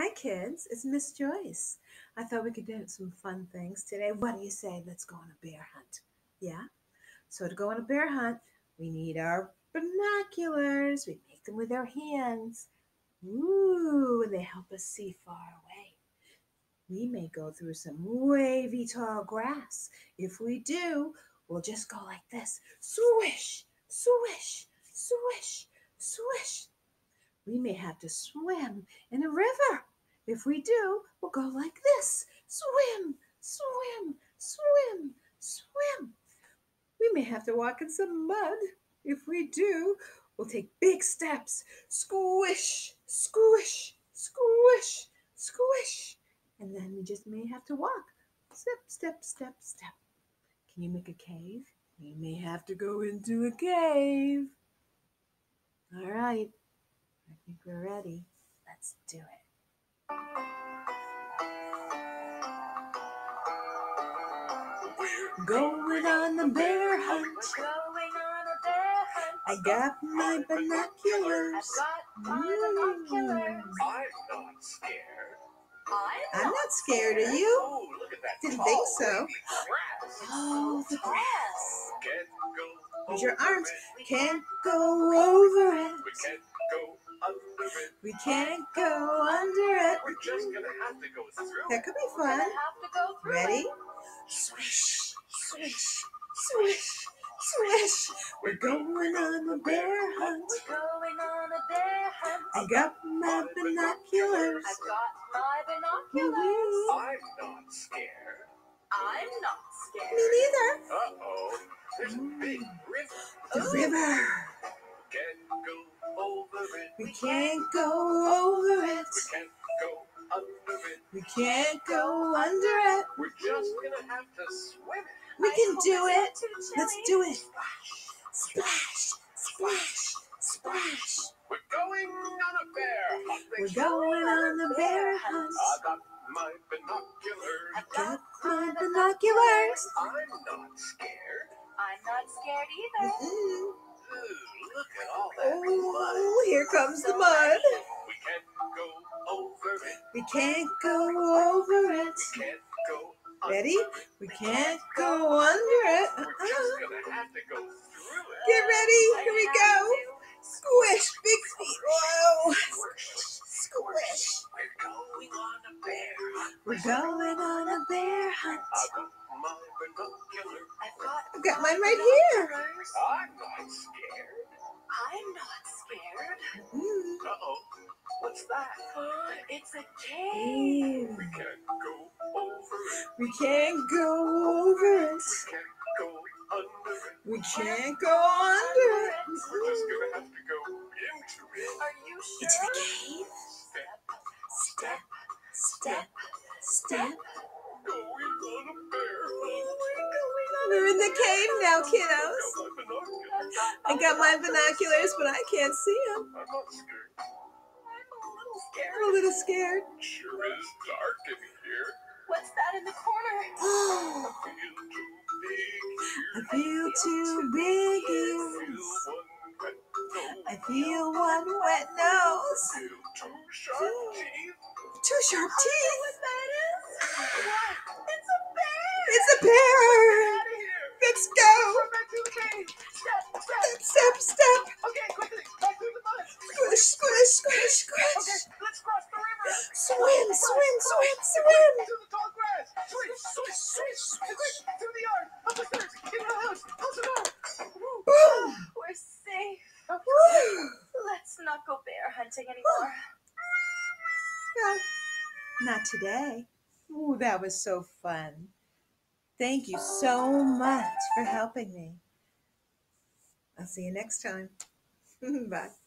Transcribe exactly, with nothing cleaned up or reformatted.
Hi kids, it's Miss Joyce. I thought we could do some fun things today. What do you say? Let's go on a bear hunt. Yeah? So to go on a bear hunt, we need our binoculars. We make them with our hands. Ooh, and they help us see far away. We may go through some wavy tall grass. If we do, we'll just go like this. Swish, swish, swish, swish. We may have to swim in a river. If we do, we'll go like this. Swim, swim, swim, swim. We may have to walk in some mud. If we do, we'll take big steps. Squish, squish, squish, squish. And then we just may have to walk. Step, step, step, step. Can you make a cave? We may have to go into a cave. All right. I think we're ready. Let's do it. We're going on a bear hunt. We're going on a bear hunt. I got my binoculars. I've got my binoculars. I'm not scared. I'm not scared of you. Oh, look at that Didn't tall, think so. wavy grass. Oh, the grass. Can't go Use your over arms. it. Can't go over it. We can't go under it. We can't go under it. We're just gonna have to go through That it. could be We're gonna fun. have to go through Ready? it. Swish, swish, swish, swish. We're going on a bear hunt. We're going on a bear hunt. I got my binoculars. I've got my binoculars. Woo-hoo. I'm not scared. I'm not Me scared. neither. Uh-oh. There's a big river. The river. Can't go over it. We can't go over it. We can't go under it. We can't go under it. We're just gonna have to swim it. We I can hope do it's it. not too Let's chilly. do it. Splash, splash, splash. We're going on a bear hunt. We're going on the bear hunt. I got my binoculars. I've Got got my binoculars. I'm not scared. I'm not scared either. Mm-mm. Ooh, look at all that mud. Oh, here comes the mud. We can't go over it. We can't go over it. We can't go under Ready? it. We can't go under it. We're just Uh-uh. gonna have to go through it. Get ready. Here we go. Squish, big feet. Whoa. Squish. We're going on a bear hunt. We're going on a bear hunt. I got my binoculars. I've got I've got mine right here. binoculars. I'm not scared. I'm not scared. Mm. Uh-oh. What's that? It's a cave. Ooh. We can't go over it. We can't go over it. We can't go under it. We can't go under it. We're just gonna have to go into it. Are you sure? Into the cave. Step, Step, step, step. going on a bear hunt. We're in the cave now, kiddos. I got my binoculars. I got my binoculars, but I can't see them. I'm not scared. I'm a little scared. I'm a little scared. Sure is dark in here. What's that in the corner? Oh, I feel too big here. I feel too big Feel ears. one wet nose. I feel one wet nose. Feel two sharp teeth. Two sharp teeth. What that is? What? It's a bear. It's a bear. Out of here. Let's go. Run back to the cave. Step, step. Step, step, step. Okay, quickly. Back through the mud. Squish, squish, squish, Okay, squish. let's cross the river. Swim, swim, swim, swim. To the tall grass. Swish, swish, swish, swish. Quick, through the yard. Up the stairs. Into the house. Close the door. Boom. We're safe. Woo. Let's not go bear hunting anymore. Well, not today. Ooh, that was so fun. Thank you so much for helping me. I'll see you next time. Bye.